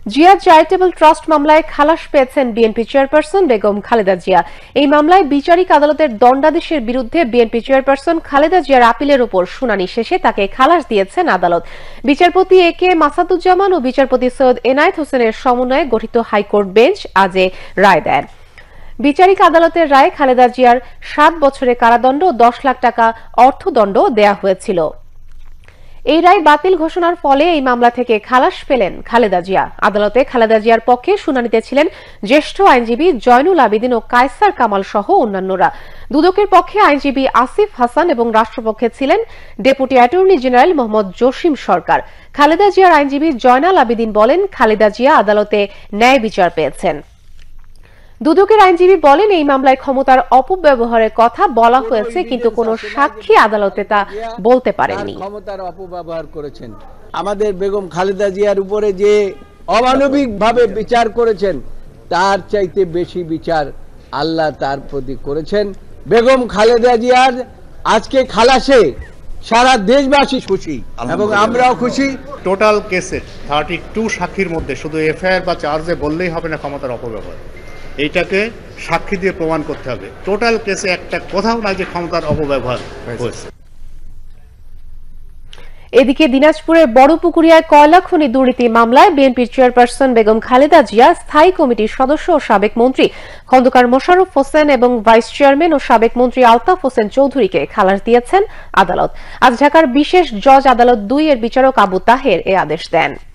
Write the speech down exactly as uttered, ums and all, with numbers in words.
Zia charitable trust মামলায় খালাস পেয়েছেন বিএনপি চেয়ারপারসন বেগম খালেদা জিয়া। এই মামলায় বিচারিক আদালতের দণ্ডাদেশের বিরুদ্ধে বিএনপি চেয়ারপারসন খালেদা জিয়ার আপিলের উপর শুনানি শেষে তাকে খালাস দিয়েছেন আদালত। বিচারপতি এ কে মাসাদুজ্জামান ও বিচারপতি সৈয়দ এনায়েত হোসেনের সমন্বয়ে গঠিত হাইকোর্ট বেঞ্চ আজ রায় দেন। বিচারিক আদালতের রায়ে খালেদা জিয়ার সাত বছরের কারাদণ্ড ও দশ লাখ টাকা অর্থদণ্ড দেয়া হয়েছিল। এই রায় বাতিল ঘোষণার ফলে এই মামলা থেকে খালাস পেলেন খালেদা জিয়া। আদালতে খালেদা জিয়ার পক্ষে শুনানিতে ছিলেন জ্যেষ্ঠ আইনজীবী জয়নুল আবেদিন ও কায়সার কামাল সহ অন্যান্যরা। দুদকের পক্ষে আইনজীবী আসিফ হাসান এবং রাষ্ট্রপক্ষে ছিলেন deputy attorney general Mohammad Jasim Sarkar. Khaleda জিয়ার আইনজীবী জয়নাল আবেদিন বলেন, খালেদা জিয়া আদালতে ন্যায় বিচার পেয়েছেন। দুদকের আইনজীবী বলেন, এই মামলায় ক্ষমতার অপব্যবহারের কথা বলা হয়েছে, কিন্তু কোনো সাক্ষী আদালতে তা বলতে পারেননি। ক্ষমতার অপব্যবহার করেছেন। আমাদের বেগম খালেদা জিয়ার উপরে যে অমানবিক ভাবে বিচার করেছেন, তার চাইতে বেশি বিচার আল্লাহ তার প্রতি করেছেন। বেগম খালেদা জিয়ার আজকে খালাসে সারা দেশবাসী খুশি এবং আমরাও খুশি। টোটাল কেসে থার্টি টু সাক্ষীর মধ্যে শুধু এফআইআর বা চার্জে বললেই হবে না ক্ষমতার অপব্যবহার, এইটাকে সাক্ষী দিয়ে প্রমাণ করতে হবে। টোটাল কেসে একটা কোথাও নাই যে ক্ষমতার অপব্যবহার হয়েছে। এদিকে দিনাজপুরের বড়পুকুরিয়ায় কয়লা খনি দুর্নীতি মামলায় বিএনপির চেয়ারপারসন বেগম খালেদা জিয়া স্থায়ী কমিটির সদস্য ও সাবেক মন্ত্রী খন্দকার মোশাররফ হোসেন এবং ভাইস চেয়ারম্যান ও সাবেক মন্ত্রী আলতাফ হোসেন চৌধুরীকে খালাস দিয়েছেন আদালত। আজ ঢাকার বিশেষ জজ আদালত দুই এর বিচারক আবু তাহের এ আদেশ দেন।